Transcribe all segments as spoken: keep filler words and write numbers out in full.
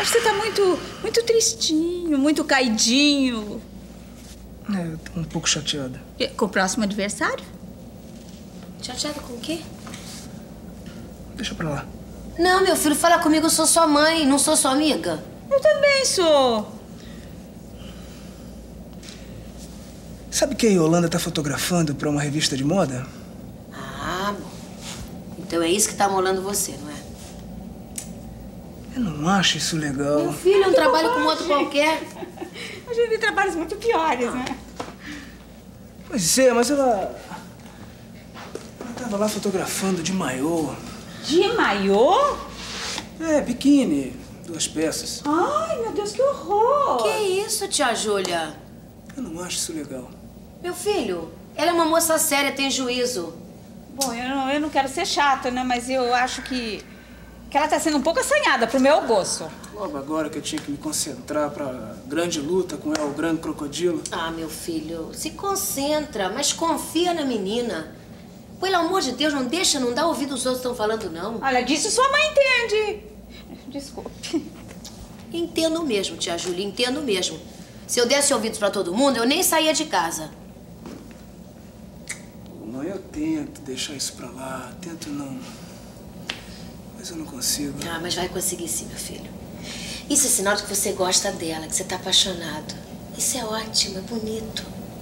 acho que você tá muito, muito tristinho, muito caidinho. É, eu tô um pouco chateada. Com o próximo aniversário? Chateada com o quê? Deixa pra lá. Não, meu filho, fala comigo, eu sou sua mãe, não sou sua amiga. Eu também sou. Sabe que a Yolanda tá fotografando pra uma revista de moda? Ah, bom. Então é isso que tá molando você, não é? Eu não acho isso legal. Meu filho, é um trabalho como outro qualquer. A gente tem trabalhos muito piores, né? Pois é, mas ela... Ela tava lá fotografando de maiô. De maiô? É, biquíni. Duas peças. Ai, meu Deus, que horror! Que isso, tia Júlia? Eu não acho isso legal. Meu filho, ela é uma moça séria, tem juízo. Bom, eu não, eu não quero ser chata, né? Mas eu acho que... que ela tá sendo um pouco assanhada pro meu gosto. Logo agora que eu tinha que me concentrar pra grande luta com El Grande Crocodilo. Ah, meu filho, se concentra, mas confia na menina. Pelo amor de Deus, não deixa, não dá ouvido aos outros que estão falando, não. Olha, disso sua mãe entende. Desculpe. Entendo mesmo, tia Júlia, entendo mesmo. Se eu desse ouvidos pra todo mundo, eu nem saía de casa. Mãe, eu tento deixar isso pra lá, tento não... Mas eu não consigo. Ah, mas vai conseguir sim, meu filho. Isso é sinal de que você gosta dela, que você tá apaixonado. Isso é ótimo, é bonito.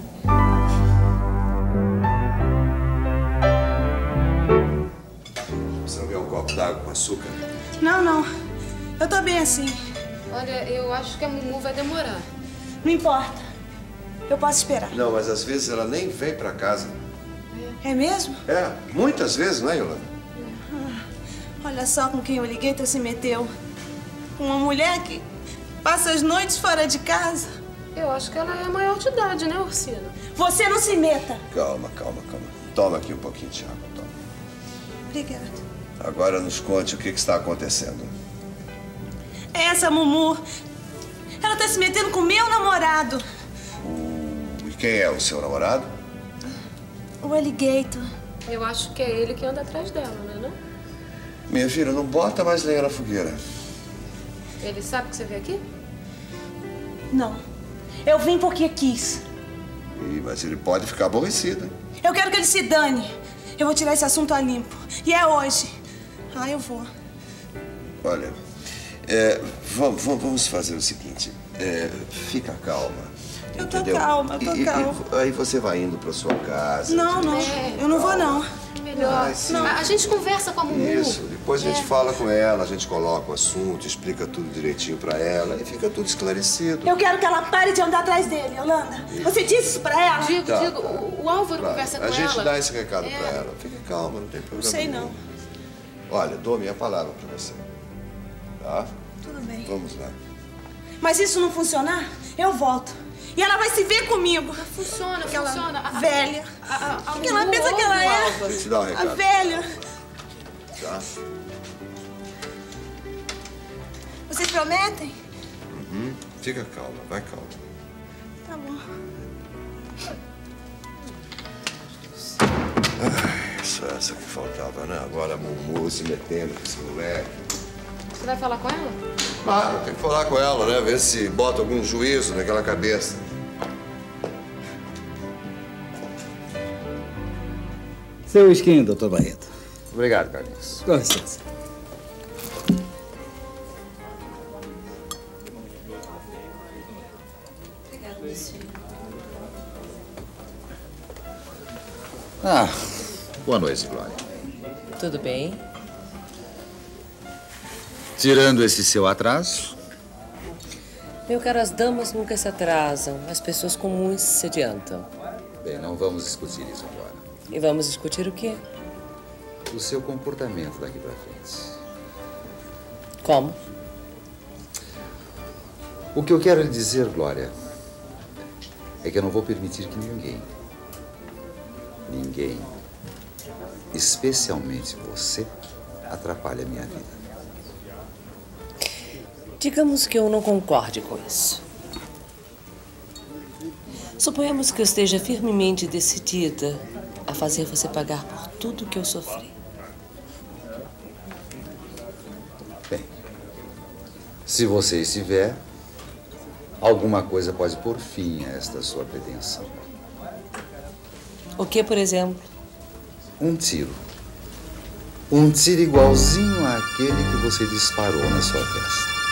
Você não quer um copo d'água com açúcar? Não, não. Eu tô bem assim. Olha, eu acho que a Mumu vai demorar. Não importa. Eu posso esperar. Não, mas às vezes ela nem vem pra casa. É mesmo? É, muitas vezes, não é, Yolanda? Ah, olha só com quem o Ligueita se meteu. Com uma mulher que passa as noites fora de casa. Eu acho que ela é maior de idade, né, Ursina? Você não se meta. Calma, calma, calma. Toma aqui um pouquinho de água, toma. Obrigada. Agora nos conte o que, que está acontecendo. É essa Mumu. Ela tá se metendo com meu namorado. O... E quem é o seu namorado? O Alligator. Eu acho que é ele que anda atrás dela, né, não? Minha filha, não bota mais lenha na fogueira. Ele sabe que você veio aqui? Não. Eu vim porque quis. Ih, mas ele pode ficar aborrecido. Eu quero que ele se dane. Eu vou tirar esse assunto a limpo. E é hoje. Ah, eu vou. Olha, é, vamos, vamos fazer o seguinte. É, fica calma. Eu tô entendeu? calma, eu tô e, calma. E, aí você vai indo pra sua casa. Não, não. É, eu não vou, não. Melhor. Ai, sim. A, a gente conversa com a Mumu. Isso, depois a gente É. fala com ela, a gente coloca o assunto, explica tudo direitinho pra ela e fica tudo esclarecido. Eu quero que ela pare de andar atrás dele, Yolanda. Você disse isso pra ela? Digo, Tá, digo, tá. o, o Álvaro Claro, conversa com a ela. gente dá esse recado É. pra ela. Fica calma, não tem problema. Não sei, nenhum. não. Olha, dou minha palavra pra você. Tá? Tudo bem. Vamos lá. Mas se isso não funcionar, eu volto. E ela vai se ver comigo. Funciona, Aquela funciona. A- a- velha. A, a, a O que ela Mumu pensa que ela ouve o é? Álvaro. Te dá um A recado. velha. Tá? Vocês prometem? Uhum. Fica calma, vai calma. Tá bom. Ai, só essa que faltava, né? Agora a Mumu se metendo com esse moleque. Você vai falar com ela? Claro, tem que falar com ela, né? Ver se bota algum juízo naquela cabeça. Seu skin, doutor Barreto. Obrigado, Carlinhos. Com licença. Ah, boa noite, Glória. Tudo bem? Tirando esse seu atraso, Meu caro, as damas nunca se atrasam. As pessoas comuns se adiantam. bem, não vamos discutir isso agora. E vamos discutir o quê? O seu comportamento daqui pra frente. Como? O que eu quero lhe dizer, Glória, é que eu não vou permitir que ninguém, ninguém, especialmente você, atrapalhe a minha vida. Digamos que eu não concorde com isso. Suponhamos que eu esteja firmemente decidida a fazer você pagar por tudo que eu sofri. Bem, Se você estiver, alguma coisa pode pôr fim a esta sua pretensão. O que, por exemplo? Um tiro. Um tiro igualzinho àquele que você disparou na sua festa.